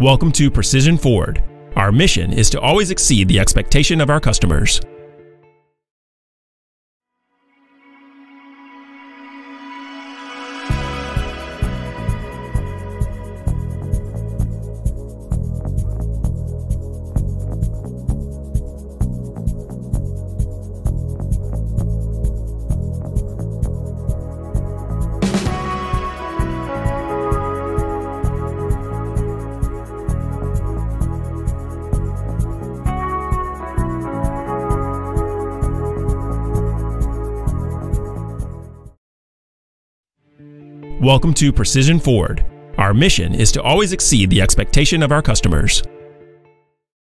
Welcome to Precision Ford. Our mission is to always exceed the expectation of our customers. Welcome to Precision Ford. Our mission is to always exceed the expectation of our customers.